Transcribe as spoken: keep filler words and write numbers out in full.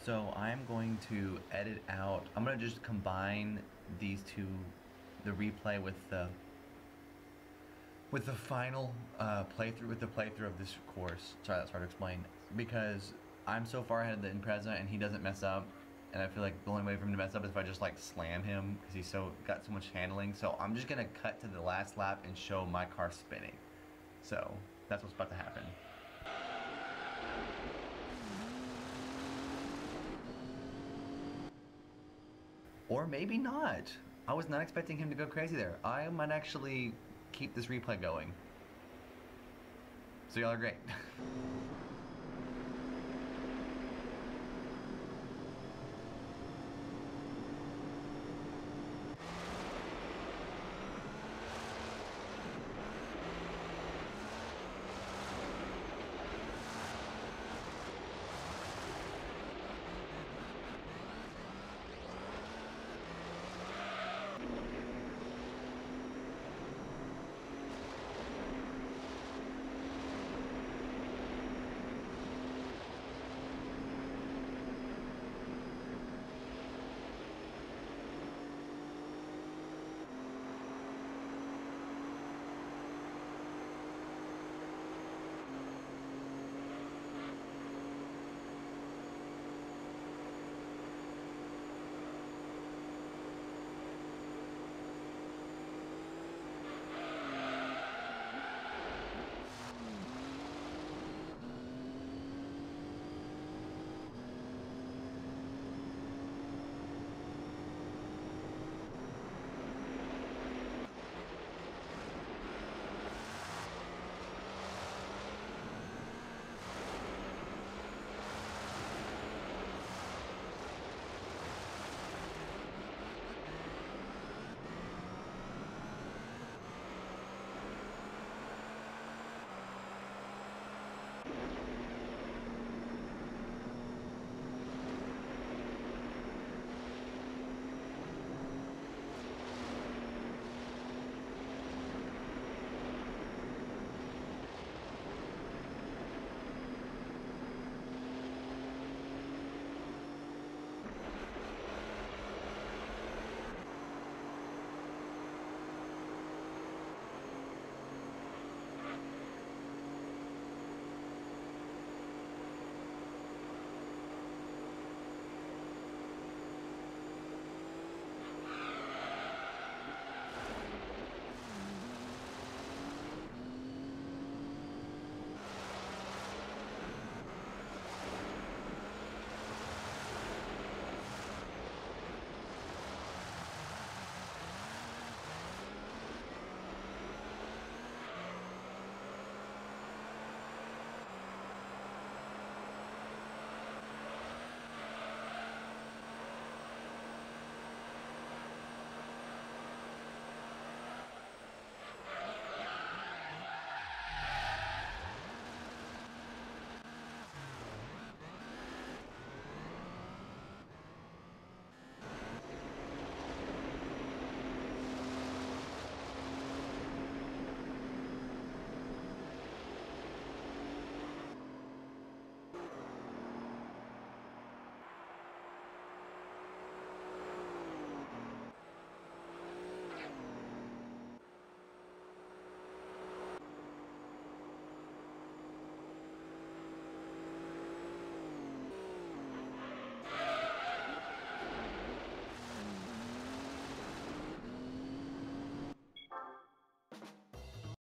So I'm going to edit out, I'm going to just combine these two, the replay with the with the final uh, playthrough, with the playthrough of this course. Sorry, that's hard to explain. Because I'm so far ahead of the Impreza and he doesn't mess up. And I feel like the only way for him to mess up is if I just like slam him because he's so got so much handling. So I'm just going to cut to the last lap and show my car spinning. So that's what's about to happen. Or maybe not. I was not expecting him to go crazy there. I might actually keep this replay going. So y'all are great.